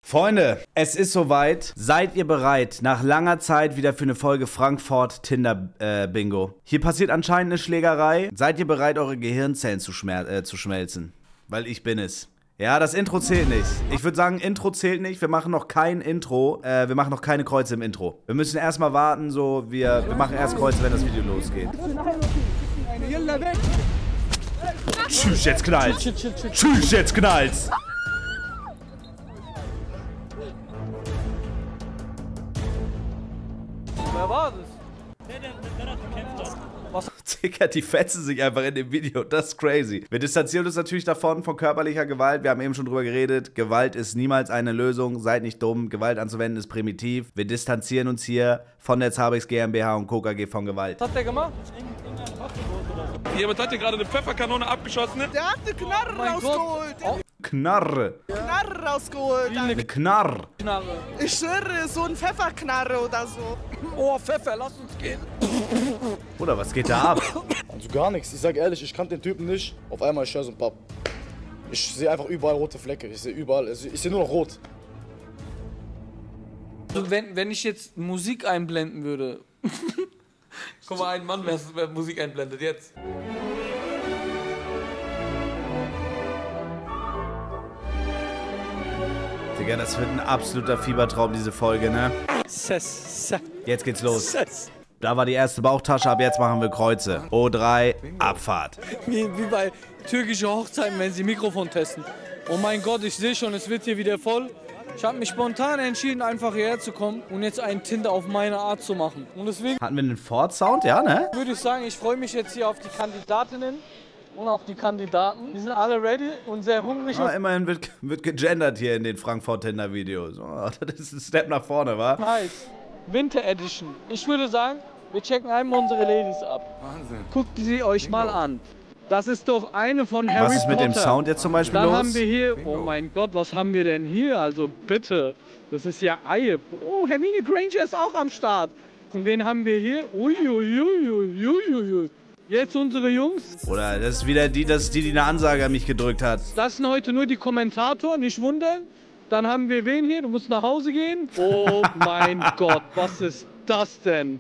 Freunde, es ist soweit. Seid ihr bereit? Nach langer Zeit wieder für eine Folge Frankfurt Tinder Bingo. Hier passiert anscheinend eine Schlägerei. Seid ihr bereit, eure Gehirnzellen zu schmelzen? Weil ich bin es. Ja, das Intro zählt nicht. Ich würde sagen, Intro zählt nicht. Wir machen noch kein Intro. Wir machen noch keine Kreuze im Intro. Wir müssen erstmal warten, so wir machen erst Kreuze, wenn das Video losgeht. Tschüss, jetzt knallt's. Tschüss, jetzt knallt's. Wer war das? Der gekämpft hat. Was? Digga, die fetzen sich einfach in dem Video. Das ist crazy. Wir distanzieren uns natürlich davon, von körperlicher Gewalt. Wir haben eben schon drüber geredet. Gewalt ist niemals eine Lösung. Seid nicht dumm. Gewalt anzuwenden ist primitiv. Wir distanzieren uns hier von der Zabex GmbH und Co. KG von Gewalt. Was hat der gemacht? Jemand hat hier gerade eine Pfefferkanone abgeschossen. Der hat eine Knarre rausgeholt. Knarre. Knarre rausgeholt. Eine Knarre. Knarre. Ich schwöre, so ein Pfefferknarre oder so. Oh, Pfeffer, lass uns gehen. Bruder, was geht da ab? Also gar nichts. Ich sag ehrlich, ich kannte den Typen nicht. Auf einmal ich höre so ein Papp. Ich sehe einfach überall rote Flecke. Ich sehe überall, ich sehe nur noch rot. Also wenn ich jetzt Musik einblenden würde. Guck mal, ein Mann, wer Musik einblendet jetzt. Digga, das wird ein absoluter Fiebertraum, diese Folge, ne? Jetzt geht's los. Da war die erste Bauchtasche, ab jetzt machen wir Kreuze. O3, Abfahrt. Wie bei türkischen Hochzeiten, wenn sie Mikrofon testen. Oh mein Gott, ich sehe schon, es wird hier wieder voll. Ich habe mich spontan entschieden, einfach hierher zu kommen und jetzt einen Tinder auf meine Art zu machen. Und deswegen Hatten wir einen Ford-Sound? Ja, ne? würde ich sagen, ich freue mich jetzt hier auf die Kandidatinnen und auf die Kandidaten. Die sind alle ready und sehr hungrig. Ah, immerhin wird gegendert hier in den Frankfurt-Tinder-Videos. Oh, das ist ein Step nach vorne, wa? Nice. Winter Edition. Ich würde sagen, wir checken einmal unsere Ladies ab. Wahnsinn. Guckt sie euch mal an. Das ist doch eine von Harry Potter. Was ist mit dem Sound jetzt zum Beispiel Dann los? haben wir hier, oh mein Gott, was haben wir denn hier? Also bitte, das ist ja Eie. Oh, Hermine Granger ist auch am Start. Und wen haben wir hier? Uiuiuiuiuiui. Jetzt unsere Jungs. Oder das ist wieder die eine Ansage an mich gedrückt hat. Das sind heute nur die Kommentatoren, nicht wundern. Dann haben wir wen hier? Du musst nach Hause gehen. Oh mein Gott, was ist das denn?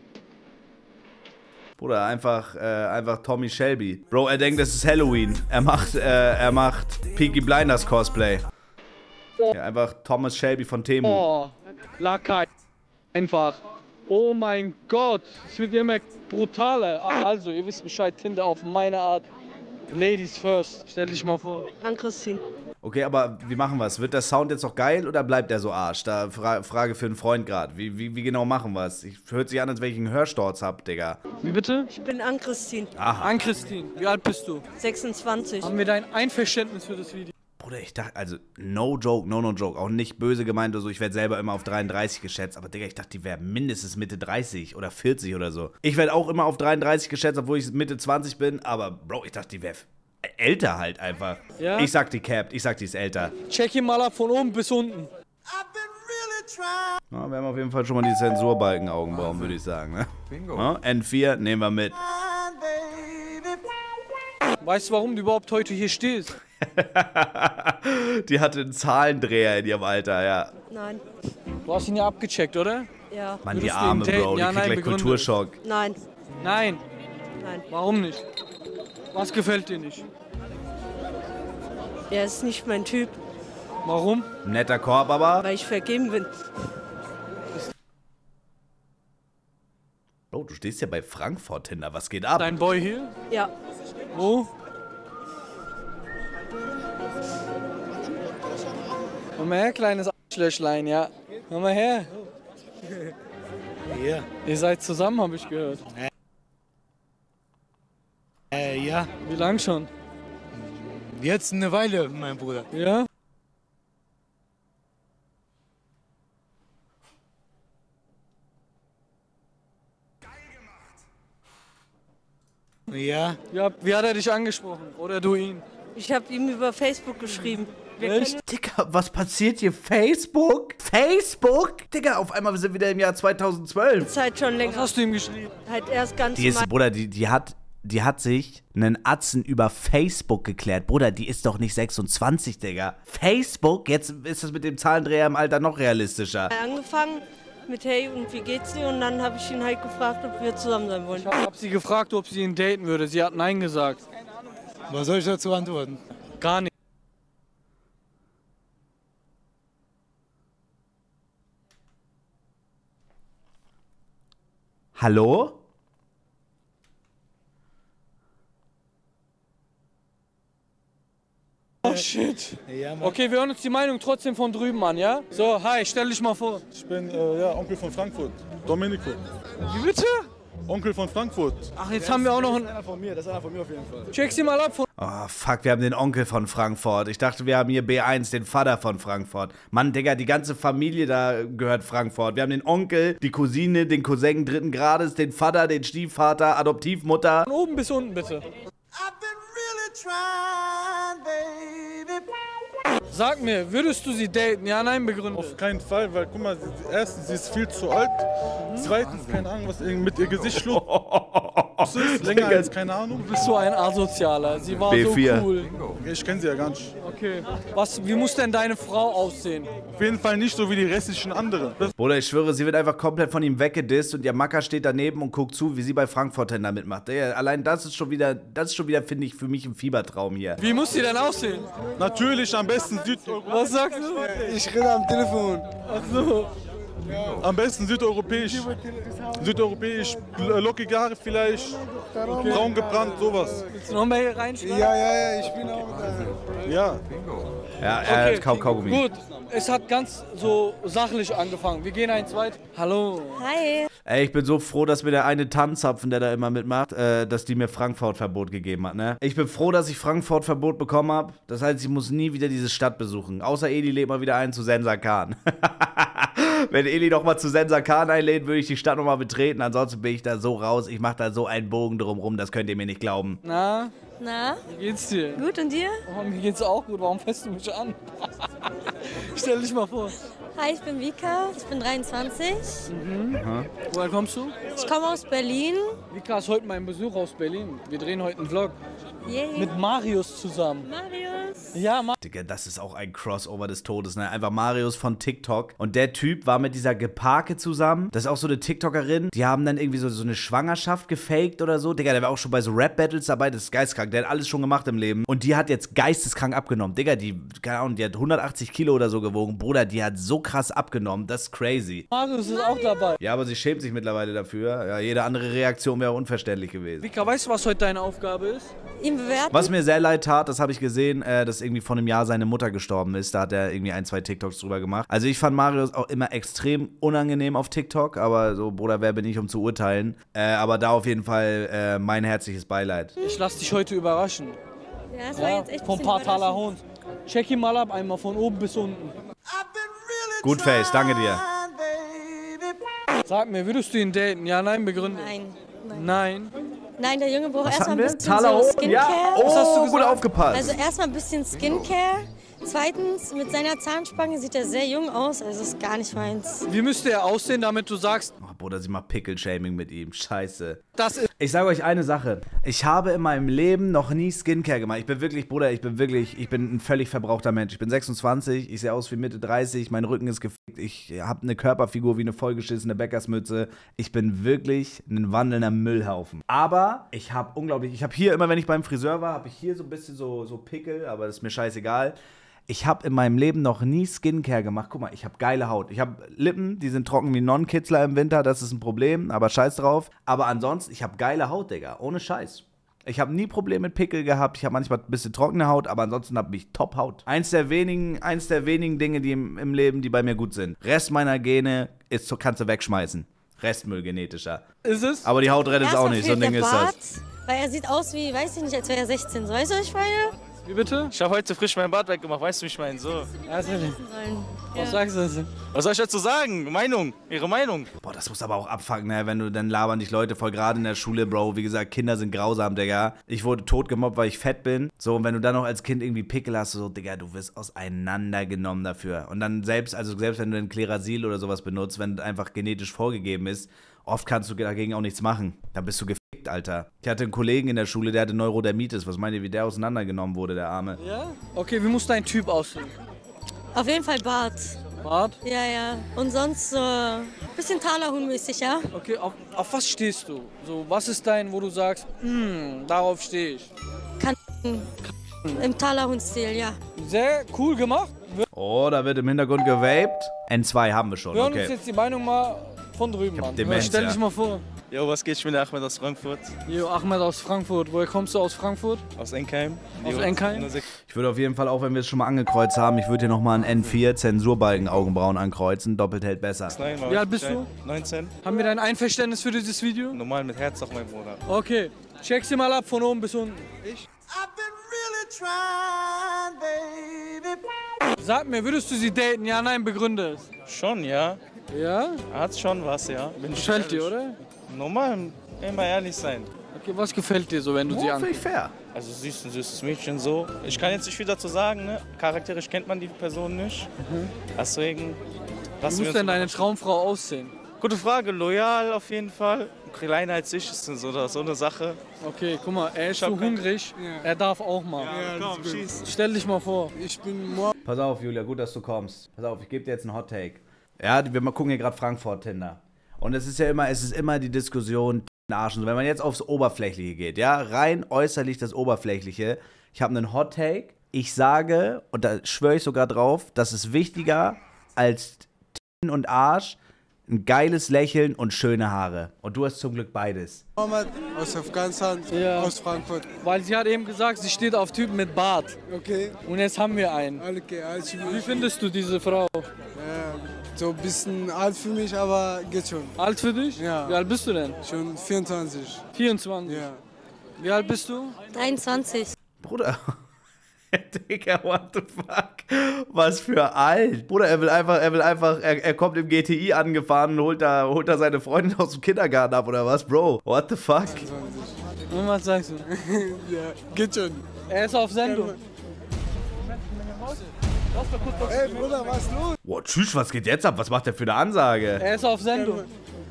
Bruder, einfach Tommy Shelby. Bro, er denkt, das ist Halloween. Er macht Peaky Blinders Cosplay. Ja, einfach Thomas Shelby von Temu. Oh, Lakai. Einfach. Oh mein Gott, es wird immer brutaler. Also, ihr wisst Bescheid, Tinder auf meine Art. Ladies first, stell dich mal vor. An Christine. Okay, aber wie machen wir es? Wird der Sound jetzt noch geil oder bleibt der so Arsch? Da Frage für einen Freund gerade. Wie genau machen wir es? Hört sich an, als wenn ich einen Hörsturz hab, Digga. Wie bitte? Ich bin an Christine. Aha. Ann-Christine, wie alt bist du? 26. Haben wir dein Einverständnis für das Video? Bruder, ich dachte, also, no joke, auch nicht böse gemeint oder so, ich werde selber immer auf 33 geschätzt, aber Digga, ich dachte, die wäre mindestens Mitte 30 oder 40 oder so. Ich werde auch immer auf 33 geschätzt, obwohl ich Mitte 20 bin, aber Bro, ich dachte, die wäre älter halt einfach. Ja? Ich sag die capped, ich sag, die ist älter. Check ihn mal ab von oben bis unten. Na, wir haben auf jeden Fall schon mal die Zensurbalken-Augenbrauen, würde ich sagen, ne? Bingo. Na, N4 nehmen wir mit. Weißt du, warum du überhaupt heute hier stehst? Die hatte einen Zahlendreher in ihrem Alter, ja. Nein. Du hast ihn ja abgecheckt, oder? Ja. Mann, die Würdest du Arme, ihn daten? Bro, die Ja, kriegt nein, gleich begründe. Kulturschock. Nein. Nein. Nein. Warum nicht? Was gefällt dir nicht? Er ist nicht mein Typ, Warum? Netter Korb, aber. weil ich vergeben bin. Bro, du stehst ja bei Frankfurt Tinder, was geht ab? Dein Boy hier? Ja. Wo? Komm mal her, kleines Arschlöchlein, ja. Komm mal her. Ja. Ihr seid zusammen, habe ich gehört. Ja. Wie lang schon? Jetzt eine Weile, mein Bruder. Ja? Ja. Ja, wie hat er dich angesprochen? Oder du ihn? Ich habe ihm über Facebook geschrieben. Wir Echt? können Digga, was passiert hier? Facebook? Facebook? Digga, auf einmal sind wir wieder im Jahr 2012. Zeit schon Was länger. hast du ihm geschrieben? Halt erst ganz Die ist, Bruder, die hat die hat sich einen Atzen über Facebook geklärt. Bruder, die ist doch nicht 26, Digga. Facebook? Jetzt ist das mit dem Zahlendreher im Alter noch realistischer. Angefangen mit hey und wie geht's dir? Und dann habe ich ihn halt gefragt, ob wir zusammen sein wollen. Ich habe sie gefragt, ob sie ihn daten würde. Sie hat nein gesagt. Was soll ich dazu antworten? Gar nicht. Hallo? Oh shit. Ja, Mann. Okay, wir hören uns die Meinung trotzdem von drüben an, ja? So, hi, stell dich mal vor. Ich bin Onkel von Frankfurt, Domenico. Wie bitte? Onkel von Frankfurt. Ach, jetzt haben wir auch noch einen... Das ist einer von mir, das ist einer von mir auf jeden Fall. Check sie mal ab von... Oh, fuck, wir haben den Onkel von Frankfurt. Ich dachte, wir haben hier B1, den Vater von Frankfurt. Mann, Digga, die ganze Familie da gehört Frankfurt. Wir haben den Onkel, die Cousine, den Cousin dritten Grades, den Vater, den Stiefvater, Adoptivmutter. Von oben bis unten, bitte. Sag mir, würdest du sie daten? Ja, nein, begründe. Auf keinen Fall, weil guck mal, erstens, sie ist viel zu alt. Zweitens, keine Ahnung, was mit ihr Gesicht schlug. Ist länger als keine Ahnung. Du bist so ein Asozialer. Sie war B4. so cool. Ich kenne sie ja gar nicht. Okay. Wie muss denn deine Frau aussehen? Auf jeden Fall nicht so wie die restlichen anderen. Bruder, ich schwöre, sie wird einfach komplett von ihm weggedisst und ihr Macker steht daneben und guckt zu, wie sie bei Frankfurt Tender mitmacht. Digga, allein das ist schon wieder, finde ich, für mich ein Fiebertraum hier. Wie muss sie denn aussehen? Natürlich am besten südeuropäisch. Was sagst du? Ich rede am Telefon. Ach so. Am besten südeuropäisch. Südeuropäisch, lockige Haare vielleicht, braun gebrannt, sowas. Willst du noch mehr hier reinschneiden? Ja, ich bin auch da. Ja. Ja, Okay, Kaugummi. gut. Es hat ganz so sachlich angefangen. Wir gehen eins weit. Hallo. Hi. Ey, ich bin so froh, dass mir der eine Tannenzapfen, der da immer mitmacht, dass die mir Frankfurt-Verbot gegeben hat, ne? Ich bin froh, dass ich Frankfurt-Verbot bekommen habe. Das heißt, ich muss nie wieder diese Stadt besuchen. Außer Eli lädt mal wieder ein zu Sensa Khan. Wenn Eli noch mal zu Sensa Khan einlädt, würde ich die Stadt noch mal betreten. Ansonsten bin ich da so raus. Ich mache da so einen Bogen drumrum, das könnt ihr mir nicht glauben. Na, Na, wie geht's dir? gut und dir? Oh, mir geht's auch gut. Warum fässt du mich an? Stell dich mal vor. Hi, ich bin Vika, ich bin 23. Woher kommst du? Ich komme aus Berlin. Vika ist heute mein Besuch aus Berlin. Wir drehen heute einen Vlog. Yay. Mit Marius zusammen. Marius. Ja, Digga, das ist auch ein Crossover des Todes, ne? Einfach Marius von TikTok. Und der Typ war mit dieser Geparke zusammen. Das ist auch so eine TikTokerin. Die haben dann irgendwie so eine Schwangerschaft gefaked oder so. Digga, der war auch schon bei so Rap-Battles dabei. Das ist geisteskrank. Der hat alles schon gemacht im Leben. Und die hat jetzt geisteskrank abgenommen. Digga, keine Ahnung, die hat 180 Kilo oder so gewogen. Bruder, die hat so krass abgenommen. Das ist crazy. Marius ist auch dabei. Ja, aber sie schämt sich mittlerweile dafür. Ja, jede andere Reaktion wäre unverständlich gewesen. Vika, weißt du, was heute deine Aufgabe ist? Ihn bewerten. Was mir sehr leid tat, das habe ich gesehen, dass irgendwie vor einem Jahr seine Mutter gestorben ist. Da hat er irgendwie 1, 2 TikToks drüber gemacht. Also ich fand Marius auch immer extrem unangenehm auf TikTok, aber so, Bruder, wer bin ich, um zu urteilen? Aber da auf jeden Fall mein herzliches Beileid. Ich lass dich heute überraschen. Ja, das war Ja, jetzt echt ein vom bisschen Partaler überraschend. Hund. Check ihn mal ab, einmal von oben bis unten. Gut, Face, danke dir. Sag mir, würdest du ihn daten? Ja, nein, begründe. Nein. Nein. Nein, der Junge braucht erstmal ein bisschen Taler so hoch? Skincare. Ja. Oh, Was hast du gut gesagt? aufgepasst. Also erstmal ein bisschen Skincare. Zweitens, mit seiner Zahnspange sieht er sehr jung aus. Also ist gar nicht meins. Wie müsste er aussehen, damit du sagst, Oh, Bruder, sie macht Pickle-Shaming mit ihm. Scheiße. das ist... Ich sage euch eine Sache. Ich habe in meinem Leben noch nie Skincare gemacht. Ich bin wirklich, Bruder, ich bin ein völlig verbrauchter Mensch. Ich bin 26, ich sehe aus wie Mitte 30, mein Rücken ist gefickt, ich habe eine Körperfigur wie eine vollgeschissene Bäckersmütze. Ich bin wirklich ein wandelnder Müllhaufen. Aber ich habe hier immer, wenn ich beim Friseur war, habe ich hier so ein bisschen so Pickel, aber das ist mir scheißegal. Ich habe in meinem Leben noch nie Skincare gemacht. Guck mal, ich habe geile Haut. Ich habe Lippen, die sind trocken wie Non-Kitzler im Winter. Das ist ein Problem, aber scheiß drauf. Aber ansonsten, ich habe geile Haut, Digga. Ohne Scheiß. Ich habe nie Probleme mit Pickel gehabt. Ich habe manchmal ein bisschen trockene Haut, aber ansonsten habe ich Top-Haut. Eins der wenigen Dinge, die im Leben, die bei mir gut sind. Rest meiner Gene kannst du wegschmeißen. Restmüll genetischer. Ist es? Aber die Haut rettet es auch Erstmal nicht. So ein fehlt Ding der ist Bart, das. weil er sieht aus wie, weiß ich nicht, als wäre er 16. So, weißt du, was ich meine? Wie bitte? Ich habe heute frisch meinen Bart weggemacht, weißt du, wie ich meine? So. Also, Sollen. was sagst du denn? Was soll ich dazu sagen? Meinung, ihre Meinung. Boah, das muss aber auch abfucken, ne? Wenn du, dann labern dich Leute voll gerade in der Schule, Bro. Wie gesagt, Kinder sind grausam, Digga. Ich wurde tot gemobbt, weil ich fett bin. So, und wenn du dann noch als Kind irgendwie Pickel hast, so, Digga, du wirst auseinandergenommen dafür. Und dann selbst wenn du ein Klerasil oder sowas benutzt, wenn einfach genetisch vorgegeben ist, oft kannst du dagegen auch nichts machen. Dann bist du gefickt. gefickt, Alter. Ich hatte einen Kollegen in der Schule, der hatte Neurodermitis. Was meint ihr, wie der auseinandergenommen wurde, der Arme? Ja? Okay, wie muss dein Typ aussehen? Auf jeden Fall Bart. Bart? Ja, ja. Und sonst so ein bisschen Talerhuhn-mäßig, ja? Okay, auf was stehst du? So, was ist dein, wo du sagst, darauf stehe ich? Im Talerhuhn-Stil, ja. Sehr cool gemacht. Oh, da wird im Hintergrund gewaped. N2 haben wir schon, Wir hören uns okay. jetzt die Meinung mal von drüben an. Demenz, Stell dich ja. mal vor. Jo, was geht? Ich bin der Ahmed aus Frankfurt. Jo, Ahmed aus Frankfurt. Woher kommst du aus Frankfurt? Aus Enkheim. Aus Enkheim? Ich würde auf jeden Fall, auch wenn wir es schon mal angekreuzt haben, ich würde hier nochmal ein N4 Zensurbalken Augenbrauen ankreuzen. Doppelt hält besser. Nein, Wie alt bist du? 19. Haben wir dein Einverständnis für dieses Video? Normal mit Herz auch mein Bruder. Okay. Check sie mal ab von oben bis unten. Sag mir, würdest du sie daten? Ja, nein, begründe es. Schon, ja. Ja? Hat schon was, ja. Bin ich Gefällt dir, ehrlich. oder? Normal, immer ehrlich sein. Okay, was gefällt dir so, wenn du sie Oh, finde ich anguckst? fair. Also sie ist ein süßes Mädchen so. Ich kann jetzt nicht viel dazu sagen, ne? Charakterisch kennt man die Person nicht. Deswegen Wie lassen muss wir denn uns... deine Traumfrau aussehen? Gute Frage, loyal auf jeden Fall. Kleiner als ich ist so eine Sache. Okay, guck mal, er ist hab so kein- hungrig, er darf auch mal. Komm, schieß. Stell dich mal vor. Ich bin Mo. Pass auf, Julia, gut, dass du kommst. Pass auf, ich gebe dir jetzt einen Hot Take. Ja, wir gucken hier gerade Frankfurt-Tinder. Und es ist immer die Diskussion, Arschen. Wenn man jetzt aufs Oberflächliche geht, ja, rein äußerlich das Oberflächliche. Ich habe einen Hot Take. Ich sage, und da schwöre ich sogar drauf, das ist wichtiger als Titten und Arsch, ein geiles Lächeln und schöne Haare. Und du hast zum Glück beides. Mohammed aus Afghanistan, Ja. aus Frankfurt. Weil sie hat eben gesagt, sie steht auf Typen mit Bart. Okay, Und jetzt haben wir einen. okay, alles gut. Wie findest du diese Frau? So ein bisschen alt für mich, aber geht schon. Alt für dich? Ja. Wie alt bist du denn? Schon 24. 24. Ja. Wie alt bist du? 23. Bruder. Digga, what the fuck? Was für alt. Bruder, er kommt im GTI angefahren und holt da seine Freundin aus dem Kindergarten ab, oder was, Bro? What the fuck? Und was sagst du? Ja, geht schon. Er ist auf Sendung. Ey Bruder, was ist los? Boah, tschüss, was geht jetzt ab? Was macht der für eine Ansage? Er ist auf Sendung.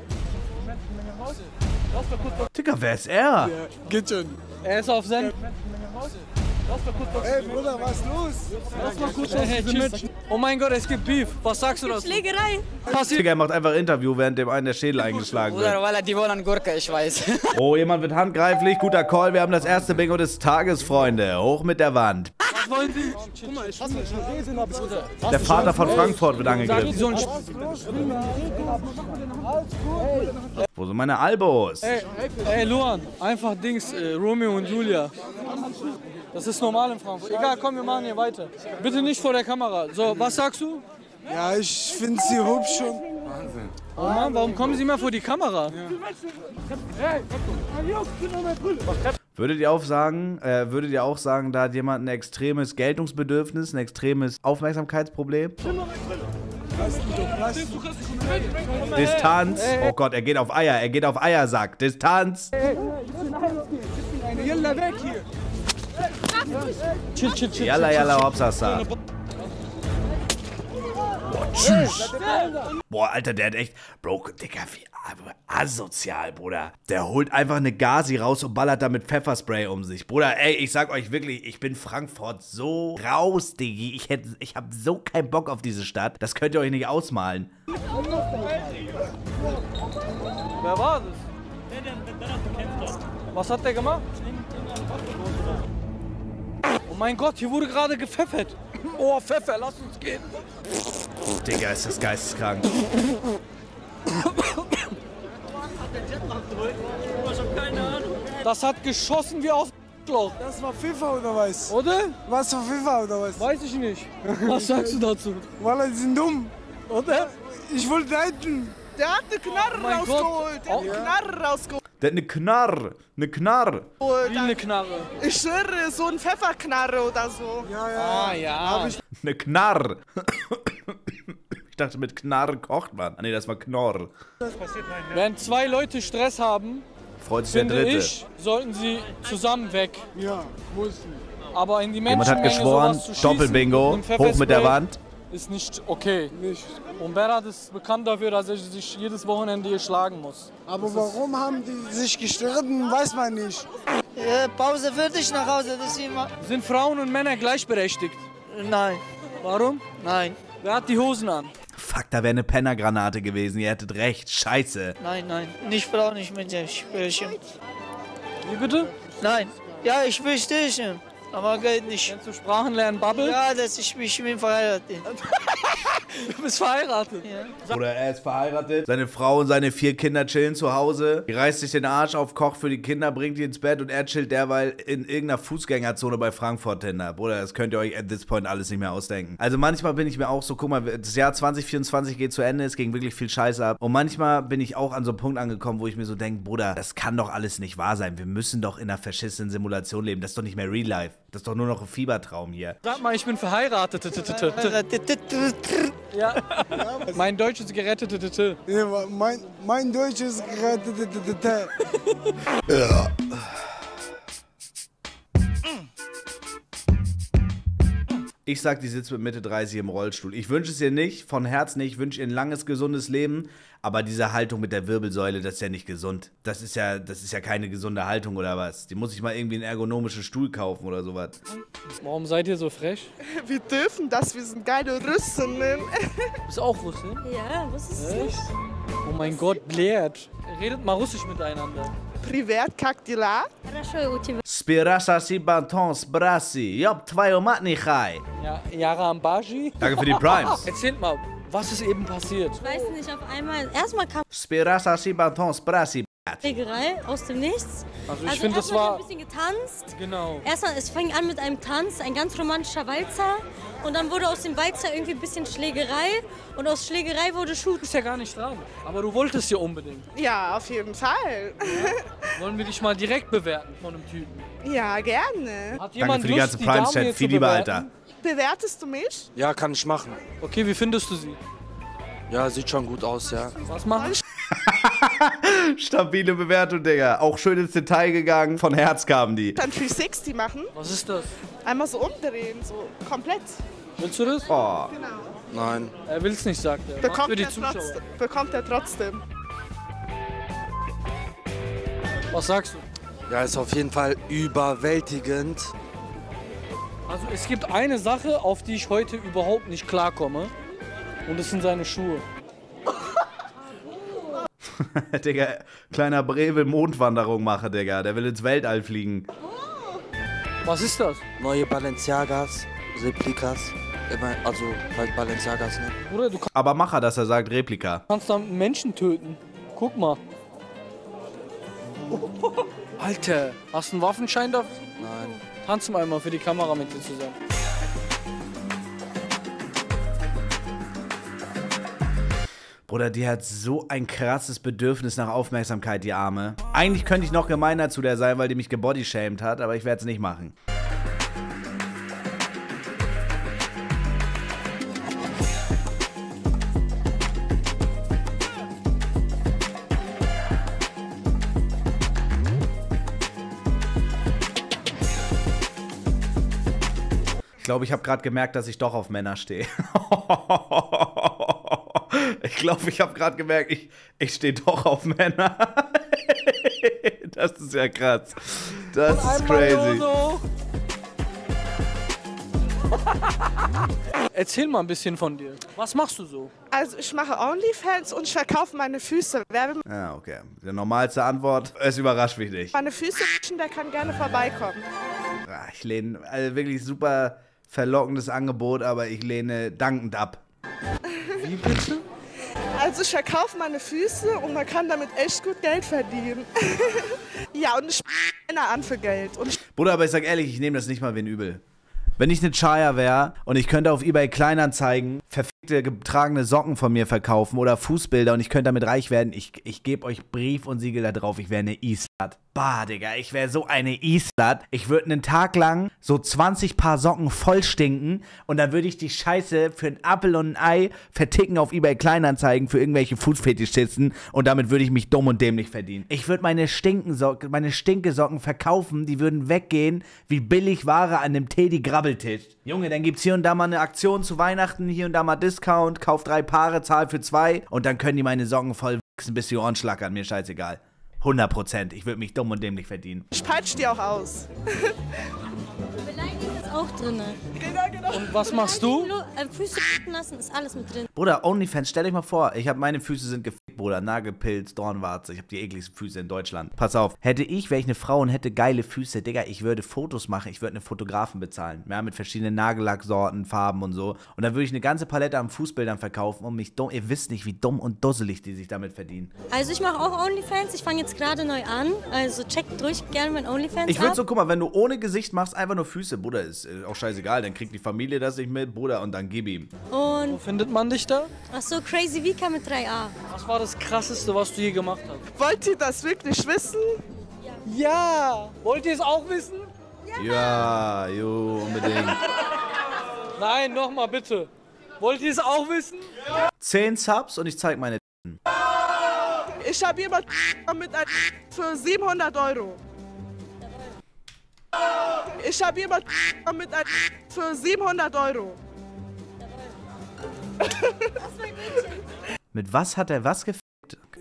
Digga, wer ist er? Ja, geht schon. Er ist auf Sendung. Ey Bruder, was ist los? Lass mal kurz hey, tschüss. Oh mein Gott, es gibt Beef. Was sagst du dazu? Schlägerei. Passiert. Digga, er macht einfach Interview, während dem einen der Schädel eingeschlagen wird. Bruder, die wollen Gurke, ich weiß. Oh, jemand wird handgreiflich. Guter Call. Wir haben das erste Bingo des Tages, Freunde. Hoch mit der Wand. Was wollen Sie? Der Vater von Frankfurt wird Sagen Sie angegriffen. so ein Wo sind meine Albos? Ey, Luan, einfach Dings, Romeo und Julia. Das ist normal in Frankfurt. Egal, komm, wir machen hier weiter. Bitte nicht vor der Kamera. So, was sagst du? Ja, ich finde sie hübsch schon. Oh Mann, warum kommen Sie immer vor die Kamera? Würdet ihr auch sagen, da hat jemand ein extremes Geltungsbedürfnis, ein extremes Aufmerksamkeitsproblem? Distanz. Oh Gott, er geht auf Eiersack. Distanz. Chill, chill, chill. Yalla, yalla, hopsasa. Boah, tschüss. Boah, Alter, der hat echt... Bro, Digga, wie asozial, Bruder. Der holt einfach eine Gazi raus und ballert da mit Pfefferspray um sich. Bruder, ey, ich sag euch wirklich, ich bin Frankfurt so raus, Diggi. Ich hab so keinen Bock auf diese Stadt. Das könnt ihr euch nicht ausmalen. Wer war das? Was hat der gemacht? Oh mein Gott, hier wurde gerade gepfeffert. Oh, Pfeffer, lass uns gehen. Digga, ist das geisteskrank. Das hat geschossen wie aus Loch. Das war FIFA oder was? Oder? Was war FIFA oder was? Weiß ich nicht. Was sagst du dazu? Wallah, die sind dumm. Oder? Ich wollte reiten. Der hat eine Knarre mein rausgeholt. Der hat Gott. eine Knarre rausgeholt. Der hat eine Knarr. Eine Knarr. Wie eine Knarre. Ich schwöre, so ein Pfefferknarre oder so. Ja, ja. Ah ja. Eine Knarr. Ich dachte, mit Knarr kocht man. Ah, nee, das war Knorr. Wenn zwei Leute Stress haben, Freut sich der finde Dritte. ich, sollten sie zusammen weg. Ja, mussten. Aber in die Jemand hat Menschenmenge geschworen, sowas zu schießen Doppelbingo, mit einem hoch mit der Pfefferspray, Wand. ist nicht okay. Nicht. Und Berat ist bekannt dafür, dass er sich jedes Wochenende hier schlagen muss. Aber warum haben die sich gestritten, weiß man nicht. Pause fertig nach Hause, das ist immer. Sind Frauen und Männer gleichberechtigt? Nein, Warum? nein, Wer hat die Hosen an? Fuck, da wäre eine Pennergranate gewesen. Ihr hättet recht. Scheiße. nein, nein. Nicht Frau, nicht mit dem Sprüchen. Wie bitte? Nein. Ja, ich verstehe. Aber geht nicht. Kennst du Sprachen lernen, Bubble? Ja, ich bin verheiratet. Du bist verheiratet. Ja. Oder er ist verheiratet. Seine Frau und seine 4 Kinder chillen zu Hause. Die reißt sich den Arsch auf, kocht für die Kinder, bringt die ins Bett und er chillt derweil in irgendeiner Fußgängerzone bei Frankfurt Tinder. Bruder, das könnt ihr euch at this point alles nicht mehr ausdenken. Also manchmal bin ich mir auch so, guck mal, das Jahr 2024 geht zu Ende, es ging wirklich viel Scheiße ab. Und manchmal bin ich auch an so einem Punkt angekommen, wo ich mir so denke, Bruder, das kann doch alles nicht wahr sein. Wir müssen doch in einer verschissenen Simulation leben. Das ist doch nicht mehr Real Life. Das ist doch nur noch ein Fiebertraum hier. Sag mal, ich bin verheiratet. Ja. Mein Deutsch ist gerettet. Ja, mein Deutsch ist gerade. Ich sag, die sitzt mit Mitte 30 im Rollstuhl. Ich wünsche es ihr nicht, von Herzen nicht. Ich wünsche ihr ein langes, gesundes Leben. Aber diese Haltung mit der Wirbelsäule, das ist ja nicht gesund. Das ist ja keine gesunde Haltung oder was. Die muss ich mal irgendwie einen ergonomischen Stuhl kaufen oder sowas. Warum seid ihr so frech? Wir dürfen das, wir sind geile Russinnen. Du bist auch Russin? Ja, wusstest du nicht? Oh mein Gott, lehrt. Redet mal Russisch miteinander. Привет, как дела? Хорошо, у тебя. Spirasa si bantons brassi. Job, твою мать не хай. Ja, Yara Ambaji? Danke für die Primes. Erzählt mal, was ist eben passiert? Ich weiß nicht, auf einmal. Erstmal kam Spirasa si bantons brassi. Schlägerei aus dem Nichts. Also ich finde, das erstmal war... ein bisschen getanzt. Genau. Erstmal, es fing an mit einem Tanz, ein ganz romantischer Walzer. Und dann wurde aus dem Walzer irgendwie ein bisschen Schlägerei. Und aus Schlägerei wurde Shoot. Du bist ja gar nicht dran. Aber du wolltest ja unbedingt. Ja, auf jeden Fall. Wollen wir dich mal direkt bewerten von einem Typen? Ja, gerne. Hat Danke jemand für die Lust, ganze die Dame Primes-Chat. hier Viel zu lieber, bewerten? Alter. Bewertest du mich? Ja, kann ich machen. Okay, wie findest du sie? Ja, sieht schon gut aus, ja. Was machen? Stabile Bewertung, Digga. Auch schön ins Detail gegangen. Von Herz kamen die. Dann 360 machen. Was ist das? Einmal so umdrehen, so komplett. Willst du das? Oh. Genau. Nein. Er will's nicht, sagt er. Macht für die Zuschauer. Bekommt er trotzdem. Was sagst du? Ja, ist auf jeden Fall überwältigend. Also es gibt eine Sache, auf die ich heute überhaupt nicht klarkomme. Und das sind seine Schuhe. Digga, kleiner Bre will Mondwanderung machen, Digga. Der will ins Weltall fliegen. Was ist das? Neue Balenciagas, Replikas. Also halt Balenciagas, ne? Bruder, du Aber mach er, dass er sagt Replika. kannst damit Menschen töten. Guck mal. Alter, hast du einen Waffenschein dafür? Nein. Tanz mal einmal für die Kamera mit dir zusammen. Bruder, die hat so ein krasses Bedürfnis nach Aufmerksamkeit, die Arme. Eigentlich könnte ich noch gemeiner zu der sein, weil die mich gebodyshamed hat, aber ich werde es nicht machen. Ich glaube, ich habe gerade gemerkt, dass ich doch auf Männer stehe. Ich glaube, ich habe gerade gemerkt, ich stehe doch auf Männer. Das ist ja krass. Das ist crazy. Erzähl mal ein bisschen von dir. Was machst du so? Also ich mache Onlyfans und ich verkaufe meine Füße. Wer will Ja, okay. Die normalste Antwort, es überrascht mich nicht. meine Füße wischen, der kann gerne vorbeikommen. Ich lehne, also wirklich super verlockendes Angebot, aber ich lehne dankend ab. Wie bitte? Also ich verkaufe meine Füße und man kann damit echt gut Geld verdienen. Ja, und ich Männer an für Geld. Und ich Bruder, aber ich sag ehrlich, ich nehme das nicht mal wie ein Übel. Wenn ich eine Chaya wäre und ich könnte auf eBay Kleinanzeigen verfickte getragene Socken von mir verkaufen oder Fußbilder und ich könnte damit reich werden, ich gebe euch Brief und Siegel da drauf, ich wäre eine E-Slut. Bah, Digga, ich wäre so eine E-Slut. Ich würde einen Tag lang so 20 Paar Socken voll stinken und dann würde ich die Scheiße für einen Appel und ein Ei verticken auf eBay Kleinanzeigen für irgendwelche Fußfetischisten und damit würde ich mich dumm und dämlich verdienen. Ich würde meine Stinkesocken verkaufen, die würden weggehen wie billig Ware an dem Teddy-Grabbeltisch. Junge, dann gibt's hier und da mal eine Aktion zu Weihnachten, hier und da da mal Discount, kauf 3 Paare, zahl für 2 und dann können die meine Socken voll wachsen, bis die Ohren schlackern. Mir scheißegal. 100%. Ich würde mich dumm und dämlich verdienen. Ich peitsch die auch aus. Beleidigung ist auch drin. Genau. Und was machst du? Füße lassen ist alles mit drin. Bruder, OnlyFans, stell dich mal vor, meine Füße sind gefickt, Bruder. Nagelpilz, Dornwarze. Ich habe die ekligsten Füße in Deutschland. Pass auf, wäre ich eine Frau und hätte geile Füße, Digga, ich würde Fotos machen, ich würde einen Fotografen bezahlen. Ja, mit verschiedenen Nagellacksorten, Farben und so. Und dann würde ich eine ganze Palette an Fußbildern verkaufen und mich dumm, ihr wisst nicht, wie dumm und dusselig die sich damit verdienen. Also ich mache auch OnlyFans, ich fange jetzt gerade neu an. Also checkt durch gerne mein OnlyFans Ich würde so, guck mal, wenn du ohne Gesicht machst, einfach nur Füße, Bruder, ist auch scheißegal, dann kriegt die Familie das nicht mit, Bruder, und dann gib ihm. Und Wo findet man dich da? achso, Crazy Vika mit 3A. Was war das Krasseste, was du je gemacht hast? Wollt ihr das wirklich wissen? Ja! Wollt ihr es auch wissen? Ja, jo, unbedingt. Nein, nochmal bitte. Wollt ihr es auch wissen? 10 Subs und ich zeig meine Ich habe jemand mit einem für 700 Euro. Ich habe jemand mit einem für 700 Euro. Mit was hat er was gefickt?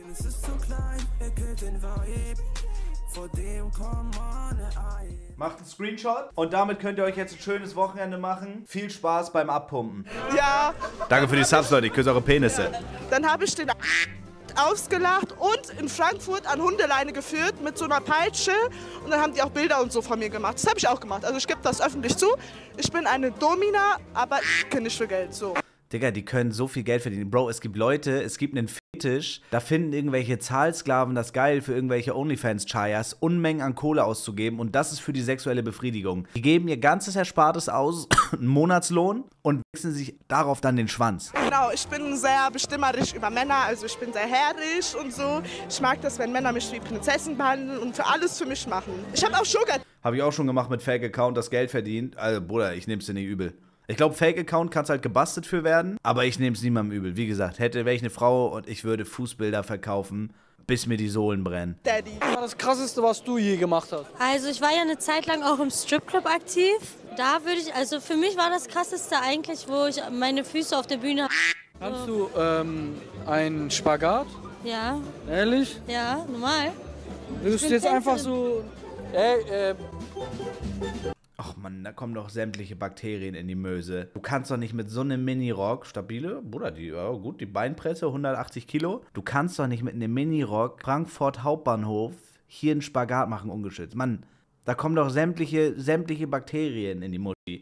Macht einen Screenshot und damit könnt ihr euch jetzt ein schönes Wochenende machen. Viel Spaß beim Abpumpen. Ja, Danke für die Subs, Leute. Ich küsse eure Penisse. dann habe ich den ausgelacht und in Frankfurt an Hundeleine geführt mit so einer Peitsche. Und dann haben die auch Bilder und so von mir gemacht. Das habe ich auch gemacht. Also ich gebe das öffentlich zu. Ich bin eine Domina, aber ich kenne nicht für Geld. So. Digga, die können so viel Geld verdienen. Bro, es gibt Leute, es gibt einen Fetisch, da finden irgendwelche Zahlsklaven das geil, für irgendwelche OnlyFans-Chayas Unmengen an Kohle auszugeben und das ist für die sexuelle Befriedigung. Die geben ihr ganzes Erspartes aus, einen Monatslohn und wechseln sich darauf dann den Schwanz. Genau, ich bin sehr bestimmerisch über Männer, also ich bin sehr herrisch und so. Ich mag das, wenn Männer mich wie Prinzessin behandeln und für alles für mich machen. Ich habe auch Sugar. Habe ich auch schon gemacht mit Fake-Account, das Geld verdient. Also, Bruder, ich nehm's dir nicht übel. Ich glaube, Fake-Account kannst halt gebastelt für werden, aber ich nehme es niemandem übel. Wie gesagt, wäre ich eine Frau und ich würde Fußbilder verkaufen, bis mir die Sohlen brennen. Daddy. Was war das Krasseste, was du je gemacht hast? Also ich war ja eine Zeit lang auch im Stripclub aktiv. Da würde ich, also für mich war das Krasseste eigentlich, wo ich meine Füße auf der Bühne... Kannst du einen Spagat? Ja, Ehrlich? ja, normal. Willst du bin jetzt einfach Tänzerin. so... Ach Mann, da kommen doch sämtliche Bakterien in die Möse. Du kannst doch nicht mit so einem Minirock, stabile, Bruder, die Beinpresse, 180 Kilo. Du kannst doch nicht mit einem Minirock Frankfurt Hauptbahnhof hier einen Spagat machen, ungeschützt. Mann, da kommen doch sämtliche Bakterien in die Mutti.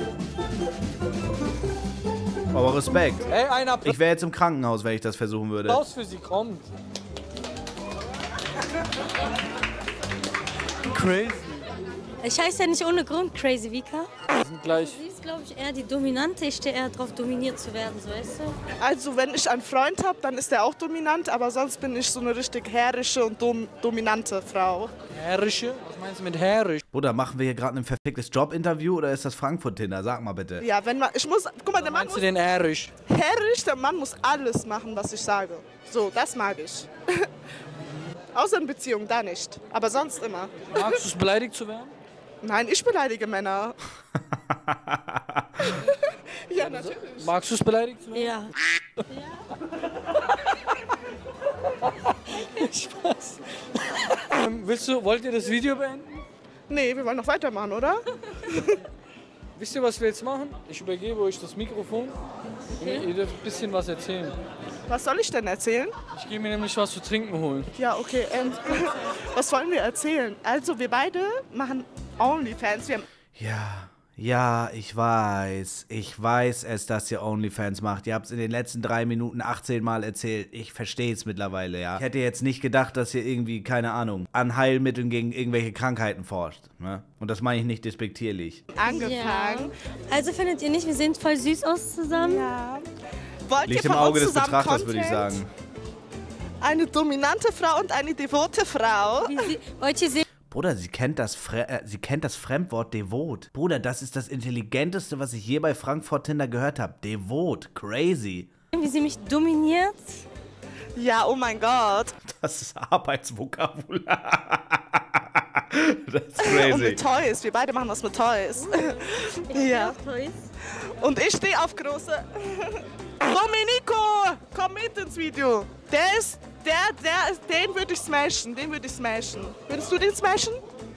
Aber Respekt. Ey, einer Ich wäre jetzt im Krankenhaus, wenn ich das versuchen würde. Applaus für sie, kommt. Crazy. Ich heiße ja nicht ohne Grund Crazy Vika. Wir sind gleich. Sie ist, glaube ich, eher die Dominante. Ich stehe eher drauf, dominiert zu werden, so weißt du? Also wenn ich einen Freund habe, dann ist er auch dominant, aber sonst bin ich so eine richtig herrische und dominante Frau. Herrische? Was meinst du mit herrisch? Bruder, machen wir hier gerade ein verficktes Jobinterview oder ist das Frankfurt-Tinder? Sag mal bitte. Ja, wenn man, ich muss, guck mal, der Mann Meinst du muss, den herrisch? herrisch, der Mann muss alles machen, was ich sage. So, das mag ich. Außer in Beziehungen, da nicht. Aber sonst immer. Magst du es, beleidigt zu werden? Nein, ich beleidige Männer. Ja, natürlich. Magst du es, beleidigt zu werden? Ja. Spaß. Wollt ihr das Video beenden? Nee, wir wollen noch weitermachen, oder? Wisst ihr, was wir jetzt machen? Ich übergebe euch das Mikrofon. Ihr dürft ein bisschen was erzählen. Was soll ich denn erzählen? Ich gehe mir nämlich was zu trinken holen. Ja, okay. Was wollen wir erzählen? Also, wir beide machen OnlyFans. Wir haben Ja, ich weiß. Ich weiß es, dass ihr OnlyFans macht. Ihr habt es in den letzten 3 Minuten 18 Mal erzählt. Ich verstehe es mittlerweile, ja. Ich hätte jetzt nicht gedacht, dass ihr irgendwie, keine Ahnung, an Heilmitteln gegen irgendwelche Krankheiten forscht. Ne? Und das meine ich nicht despektierlich. angefangen. Ja. Also findet ihr nicht, wir sehen voll süß aus zusammen? Ja. Wollt Liegt ihr im von Auge uns des zusammen Betrachters, würde ich Content? sagen. Eine dominante Frau und eine devote Frau. Wollt ihr sehen, Bruder, sie kennt das Fremdwort devot. Bruder, das ist das Intelligenteste, was ich je bei Frankfurt Tinder gehört habe. Devot. Crazy. wie sie mich dominiert? Ja, oh mein Gott. Das ist Arbeitsvokabular. That's Und crazy. mit Toys. Wir beide machen das mit Toys. Ja. Toys. Und ich stehe auf große. Domenico, komm mit ins Video. Den würde ich smashen. Den würde ich smashen. Würdest du den smashen?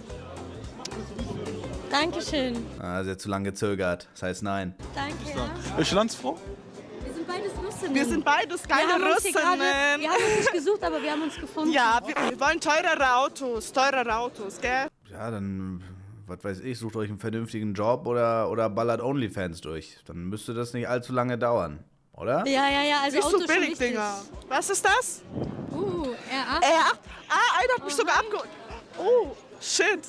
Dankeschön. Ah, sie hat zu lange gezögert. Das heißt nein. Danke, ja. Welche Landsfrau? Wir sind beides Russinnen. Wir sind beides keine wir haben uns hier Russinnen. wir haben uns nicht gesucht, aber wir haben uns gefunden. Ja, wir wollen teurere Autos, gell? Ja, dann, was weiß ich, sucht euch einen vernünftigen Job oder ballert Onlyfans durch. Dann müsste das nicht allzu lange dauern, oder? Ja, also Nicht Auto so ist schon billig, wichtig. Dinger. Was ist das? R8. R8. Ah, einer hat mich sogar abgeholt. Oh, shit.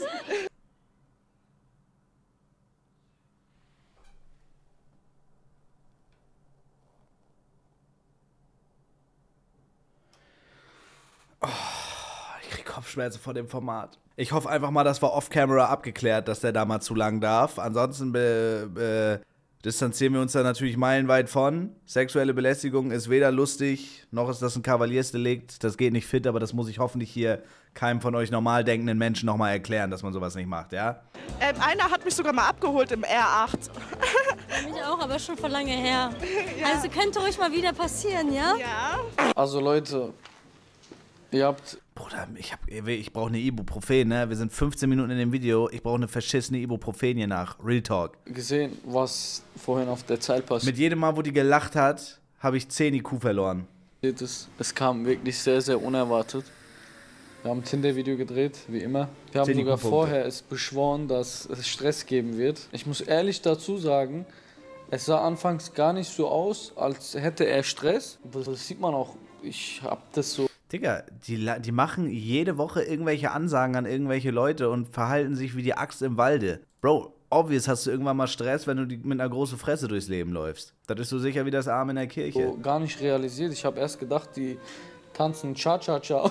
Ich krieg Kopfschmerzen vor dem Format. Ich hoffe einfach mal, das war off-camera abgeklärt, dass der da mal zu lang darf. Ansonsten distanzieren wir uns da natürlich meilenweit von. Sexuelle Belästigung ist weder lustig, noch ist das ein Kavaliersdelikt. Das geht nicht fit, aber das muss ich hoffentlich hier keinem von euch normal denkenden Menschen nochmal erklären, dass man sowas nicht macht, ja? Einer hat mich sogar mal abgeholt im R8. Mich auch, aber schon vor lange her. Also könnte ruhig mal wieder passieren, ja? Ja. Also Leute, ihr habt... Bruder, ich brauche eine Ibuprofen, ne? Wir sind 15 Minuten in dem Video. Ich brauche eine verschissene Ibuprofen hier nach. Real Talk. Gesehen, was vorhin auf der Zeit passiert Mit jedem Mal, wo die gelacht hat, habe ich 10 IQ verloren. ist. Es kam wirklich sehr, sehr unerwartet. Wir haben ein Tinder-Video gedreht, wie immer. Wir haben 10 sogar IQ-Punkte. vorher es beschworen, dass es Stress geben wird. Ich muss ehrlich dazu sagen, es sah anfangs gar nicht so aus, als hätte er Stress. Das sieht man auch. Ich hab das so... Digga, die machen jede Woche irgendwelche Ansagen an irgendwelche Leute und verhalten sich wie die Axt im Walde. Bro, obvious hast du irgendwann mal Stress, wenn du mit einer großen Fresse durchs Leben läufst. Das ist so sicher wie das Arm in der Kirche. so gar nicht realisiert. Ich habe erst gedacht, die tanzen Cha-Cha-Cha.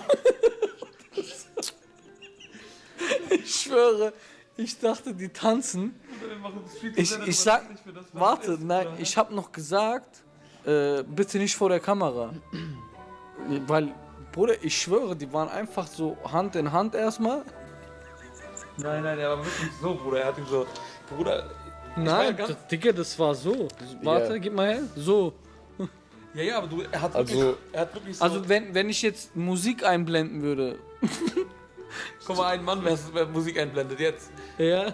Ich schwöre, ich dachte, die tanzen. Ich sag, warte, nein, ich habe noch gesagt, bitte nicht vor der Kamera. Weil, Bruder, ich schwöre, die waren einfach so Hand in Hand erstmal. Nein, der war wirklich so, Bruder. Er hat ihm so, Bruder. Nein, Digga, das war so. Warte, gib mal her. So. Ja, aber er hat wirklich so. Also wenn ich jetzt Musik einblenden würde. Guck mal, ein Mann, wer Musik einblendet jetzt. Ja.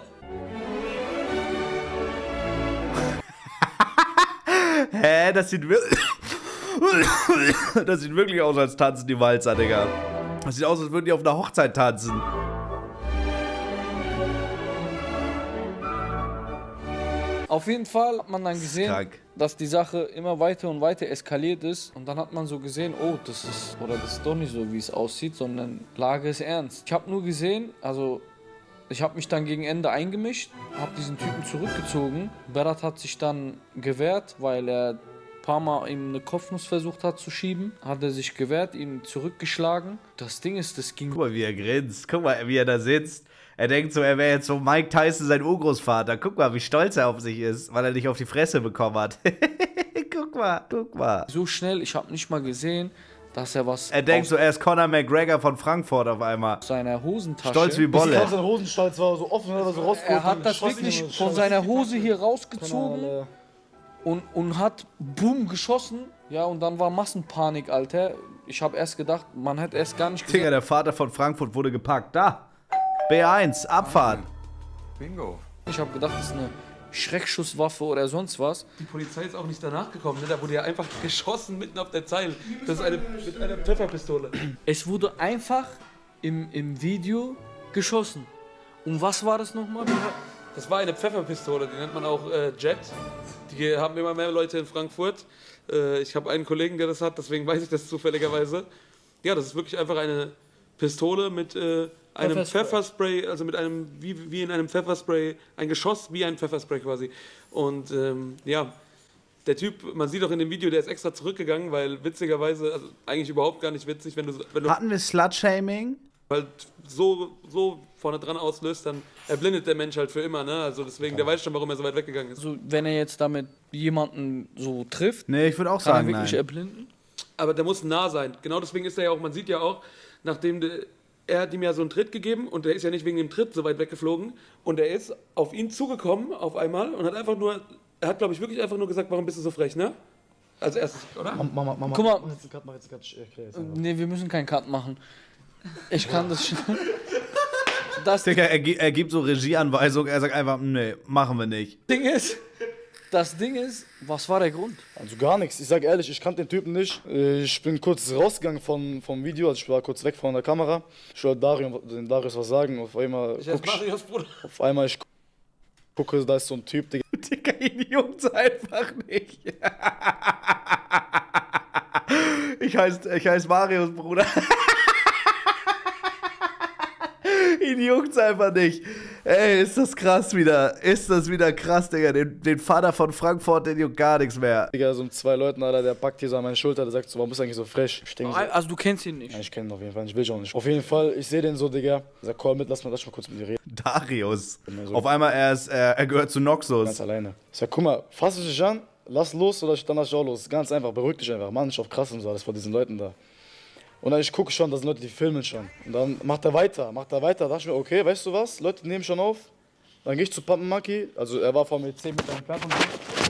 Hä, das sieht wirklich... Das sieht wirklich aus, als tanzen die Walzer, Digga. Das sieht aus, als würden die auf einer Hochzeit tanzen. Auf jeden Fall hat man dann gesehen, dass die Sache immer weiter und weiter eskaliert ist. Und dann hat man so gesehen, oh, das ist doch nicht so, wie es aussieht, sondern Lage ist ernst. Ich habe nur gesehen, also ich habe mich dann gegen Ende eingemischt, habe diesen Typen zurückgezogen. Berat hat sich dann gewehrt, weil er ein paar Mal ihm eine Kopfnuss versucht hat zu schieben. Hat er sich gewehrt, ihn zurückgeschlagen. Das Ding ist, das ging... Guck mal, wie er grinst. Guck mal, wie er da sitzt. Er denkt so, er wäre jetzt so Mike Tyson, sein Urgroßvater. Guck mal, wie stolz er auf sich ist, weil er nicht auf die Fresse bekommen hat. guck mal. So schnell, ich habe nicht mal gesehen, dass er was... Er denkt so, er ist Conor McGregor von Frankfurt auf einmal. Seiner Hosentasche. Stolz wie Bolle. Sein Hosenstall war so offen, hat er so rausgeholt. Er hat das wirklich von seiner Hose hier rausgezogen und hat boom geschossen. Ja, und dann war Massenpanik, Alter. Ich habe erst gedacht, man hätte erst gar nicht gesehen. Digga, der Vater von Frankfurt wurde gepackt. Da. B1, Abfahrt. Bingo. Ich habe gedacht, das ist eine Schreckschusswaffe oder sonst was. Die Polizei ist auch nicht danach gekommen, ne? Da wurde ja einfach geschossen mitten auf der Zeile. Das ist mit einer Pfefferpistole. Es wurde einfach im Video geschossen. Und was war das nochmal? Das war eine Pfefferpistole, die nennt man auch Jet. Die haben immer mehr Leute in Frankfurt. Ich habe einen Kollegen, der das hat, deswegen weiß ich das zufälligerweise. Ja, das ist wirklich einfach eine Pistole mit einem Pfefferspray, also mit einem, wie in einem Pfefferspray, ein Geschoss wie ein Pfefferspray quasi. Und ja, der Typ, man sieht auch in dem Video, der ist extra zurückgegangen, weil witzigerweise, also eigentlich überhaupt gar nicht witzig, wenn du Hatten wir Slut-Shaming? Weil so vorne dran auslöst, dann erblindet der Mensch halt für immer, ne? Also deswegen, der weiß schon, warum er so weit weggegangen ist. Also wenn er jetzt damit jemanden so trifft, nee, ich würde auch kann sagen, er wirklich nein. erblinden? Aber der muss nah sein. Genau deswegen ist er ja auch, man sieht ja auch, nachdem er hat ihm ja so einen Tritt gegeben und der ist ja nicht wegen dem Tritt so weit weggeflogen. Und er ist auf ihn zugekommen auf einmal und hat einfach nur, er hat glaube ich wirklich einfach nur gesagt, warum bist du so frech, ne? Als erstes, oder? Mama, Guck mal. Mach jetzt einen Cut. Ich erkläre jetzt. Nee, wir müssen keinen Cut machen. Ich kann das schon. Digga, er gibt so Regieanweisungen, er sagt einfach, nee, machen wir nicht. Das Ding ist, was war der Grund? Also gar nichts. Ich sag ehrlich, ich kannte den Typen nicht. Ich bin kurz rausgegangen vom Video, also ich war kurz weg von der Kamera. Ich wollte Darius was sagen. Auf einmal auf einmal ich gucke, da ist so ein Typ, Digga. Digga, ihn juckt's einfach nicht. Ich heiß Marius, Bruder. Ihn juckt's einfach nicht. Ey, ist das krass wieder. Ist das wieder krass, Digga. Den Vater von Frankfurt, den juckt gar nichts mehr. Digga, so 2 Leuten, Alter, der packt hier so an meine Schulter, der sagt so, warum bist du eigentlich so frech? Also du kennst ihn nicht? Nein, ich kenne ihn auf jeden Fall nicht, will ich auch nicht. Auf jeden Fall, ich sehe den so, Digga. Sag, call mit, lass mal kurz mit dir reden. Darius. So. Auf einmal, er gehört zu Noxus. Ganz alleine. Ich sag, guck mal, fass dich an, lass los oder dann lass ich auch los. Ganz einfach, beruhig dich einfach. Mach nicht auf krass und so, alles vor diesen Leuten da. Und dann ich gucke schon, das sind Leute, die filmen schon. Und dann macht er weiter. Da dachte ich mir, okay, weißt du was, Leute nehmen schon auf. Dann gehe ich zu Pumpenmaki, also er war von mir 10 Meter entfernt von mir.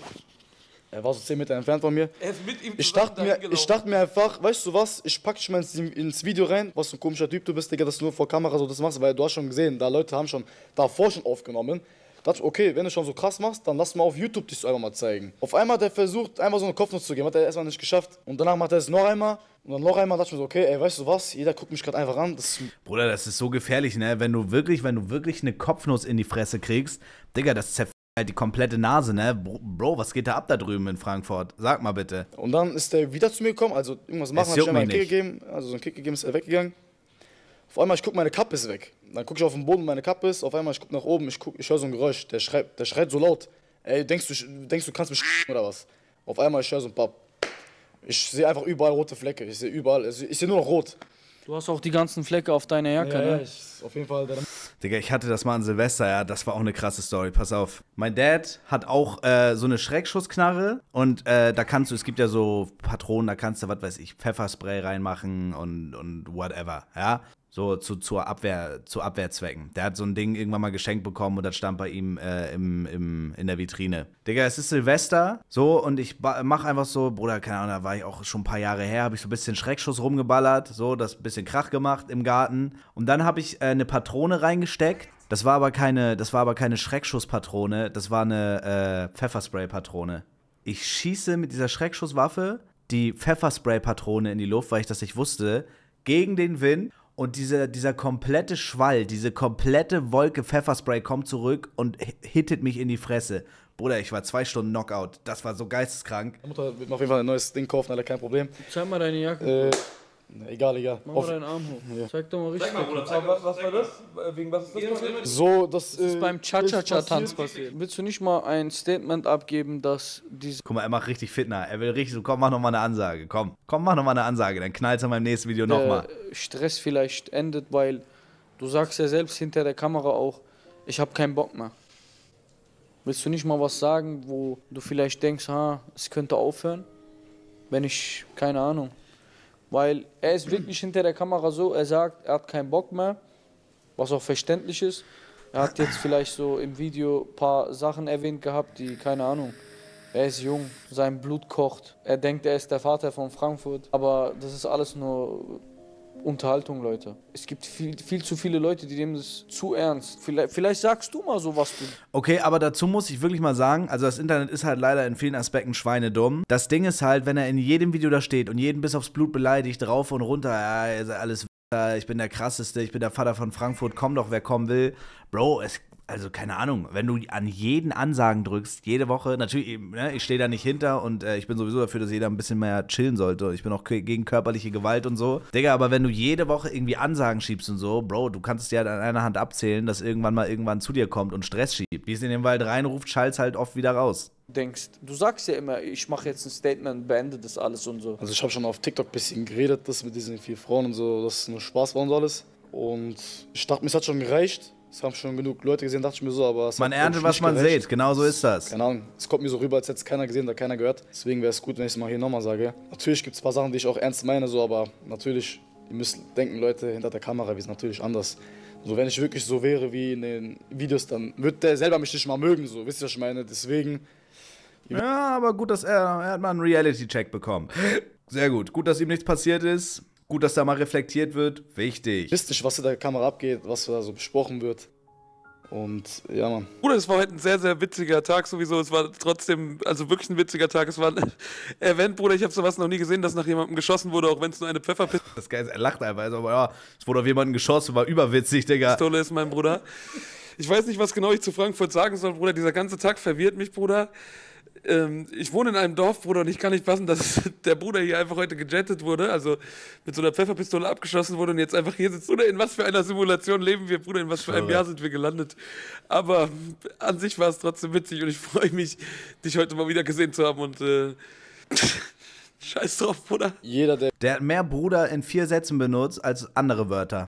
Er war so 10 Meter entfernt von mir. Er ist mit ihm Ich dachte mir einfach, weißt du was, ich pack dich mal ins Video rein, was für ein komischer Typ du bist, Digga, dass du nur vor Kamera so das machst, weil du hast schon gesehen, da Leute haben schon davor schon aufgenommen. Da dachte ich, okay, wenn du schon so krass machst, dann lass mal auf YouTube dich so einfach mal zeigen. Auf einmal hat er versucht, einmal so eine Kopfnuss zu geben, hat er erstmal nicht geschafft. Und danach macht er es noch einmal. Und dann noch einmal dachte ich mir so, okay, ey, weißt du was, jeder guckt mich gerade einfach an. Bruder, das ist so gefährlich, ne? Wenn du wirklich eine Kopfnuss in die Fresse kriegst, Digga, das zerfällt halt die komplette Nase, ne? Bro, was geht da ab da drüben in Frankfurt? Sag mal bitte. Und dann ist er wieder zu mir gekommen, also irgendwas machen, hat ich einmal einen Kick gegeben, also so einen Kick gegeben, ist er weggegangen. Auf einmal, ich guck, meine Kappe ist weg. Dann guck ich auf den Boden, meine Kappe ist, auf einmal, ich guck nach oben, ich höre so ein Geräusch, der schreit so laut. Ey, denkst du kannst mich oder was? Auf einmal, ich höre so ein Papp. Ich sehe einfach überall rote Flecke, ich sehe überall, ich sehe nur noch rot. Du hast auch die ganzen Flecke auf deiner Jacke, ja, ne? Ja, auf jeden Fall. Digga, ich hatte das mal an Silvester, ja, das war auch eine krasse Story, pass auf. Mein Dad hat auch so eine Schreckschussknarre und da kannst du, es gibt ja so Patronen, da kannst du, was weiß ich, Pfefferspray reinmachen und whatever, ja. So zu Abwehrzwecken. Der hat so ein Ding irgendwann mal geschenkt bekommen und das stand bei ihm in der Vitrine. Digga, es ist Silvester, so, und ich mach einfach so, Bruder, keine Ahnung, da war ich auch schon ein paar Jahre her, habe ich so ein bisschen Schreckschuss rumgeballert, so, das ein bisschen Krach gemacht im Garten. Und dann habe ich eine Patrone reingesteckt. Das war aber keine Schreckschusspatrone, das war eine Pfefferspray-Patrone. Ich schieße mit dieser Schreckschusswaffe die Pfefferspray-Patrone in die Luft, weil ich das nicht wusste, gegen den Wind. Und dieser komplette Schwall, diese komplette Wolke Pfefferspray kommt zurück und hittet mich in die Fresse. Bruder, ich war 2 Stunden Knockout. Das war so geisteskrank. Meine Mutter wird mir auf jeden Fall ein neues Ding kaufen, Alter, kein Problem. Zeig mal deine Jacke. Egal. Mach mal deinen Arm hoch. Ja. Zeig doch mal richtig. Zeig mal, Bruder, was war das? Wegen was ist das passiert? So, das ist beim Cha-Cha-Cha-Tanz passiert. Willst du nicht mal ein Statement abgeben, dass diese... Guck mal, er macht richtig Fitner. Er will richtig so, komm, mach nochmal eine Ansage. Komm, mach nochmal eine Ansage. Dann knallt's in meinem nächsten Video nochmal. Stress vielleicht endet, weil du sagst ja selbst hinter der Kamera auch, ich habe keinen Bock mehr. Willst du nicht mal was sagen, wo du vielleicht denkst, es könnte aufhören? Wenn ich, keine Ahnung. Weil er ist wirklich hinter der Kamera so, er sagt, er hat keinen Bock mehr, was auch verständlich ist. Er hat jetzt vielleicht so im Video ein paar Sachen erwähnt gehabt, die, keine Ahnung, er ist jung, sein Blut kocht, er denkt, er ist der Vater von Frankfurt, aber das ist alles nur Unterhaltung, Leute. Es gibt viel zu viele Leute, die nehmen das zu ernst. Vielleicht sagst du mal so, was du... Okay, aber dazu muss ich wirklich mal sagen, also das Internet ist halt leider in vielen Aspekten schweinedumm. Das Ding ist halt, wenn er in jedem Video da steht und jeden bis aufs Blut beleidigt, rauf und runter, ja, alles, ich bin der Krasseste, ich bin der Vater von Frankfurt, komm doch, wer kommen will. Bro, also keine Ahnung, wenn du an jeden Ansagen drückst, jede Woche, natürlich, ne, ich stehe da nicht hinter und ich bin sowieso dafür, dass jeder ein bisschen mehr chillen sollte. Ich bin auch gegen körperliche Gewalt und so. Digga, aber wenn du jede Woche irgendwie Ansagen schiebst und so, Bro, du kannst es dir halt an einer Hand abzählen, dass irgendwann zu dir kommt und Stress schiebt. Wie es in den Wald reinruft, schallt's halt oft wieder raus. Du sagst ja immer, ich mache jetzt ein Statement, beende das alles und so. Also ich habe schon auf TikTok ein bisschen geredet, das mit diesen 4 Frauen und so, dass es nur Spaß war und so alles. Und ich dachte, mir hat schon gereicht. Es haben schon genug Leute gesehen, dachte ich mir so, aber es man erntet, was man sieht, genau so ist das. Keine Ahnung, es kommt mir so rüber, als hätte es keiner gesehen, da keiner gehört. Deswegen wäre es gut, wenn ich es mal hier nochmal sage. Natürlich gibt es ein paar Sachen, die ich auch ernst meine, so, aber natürlich Ihr müsst denken, Leute, hinter der Kamera, wir sind natürlich anders. So, wenn ich wirklich so wäre wie in den Videos, dann wird der selber mich nicht mal mögen, so, wisst ihr, was ich meine? Deswegen... Ja, aber gut, dass er hat mal einen Reality-Check bekommen. Sehr gut. Gut, dass ihm nichts passiert ist. Gut, dass da mal reflektiert wird. Wichtig. Wisst nicht, was hinter der Kamera abgeht, was da so besprochen wird. Und ja, Mann. Bruder, es war heute ein sehr, sehr witziger Tag sowieso. Es war trotzdem, also wirklich ein witziger Tag. Es war ein Event, Bruder. Ich habe sowas noch nie gesehen, dass nach jemandem geschossen wurde, auch wenn es nur eine Pfefferpistole Das Geil ist, er lacht einfach. Also, aber ja, es wurde auf jemanden geschossen, war überwitzig, Digga. ist, mein Bruder. Ich weiß nicht, was genau ich zu Frankfurt sagen soll, Bruder. Dieser ganze Tag verwirrt mich, Bruder. Ich wohne in einem Dorf, Bruder, und ich kann nicht fassen, dass der Bruder hier einfach heute gejettet wurde, also mit so einer Pfefferpistole abgeschossen wurde und jetzt einfach hier sitzt. Bruder, in was für einer Simulation leben wir, Bruder, in was für einem Jahr sind wir gelandet. Aber an sich war es trotzdem witzig und ich freue mich, dich heute mal wieder gesehen zu haben und scheiß drauf, Bruder. Jeder, der hat mehr Bruder in 4 Sätzen benutzt als andere Wörter.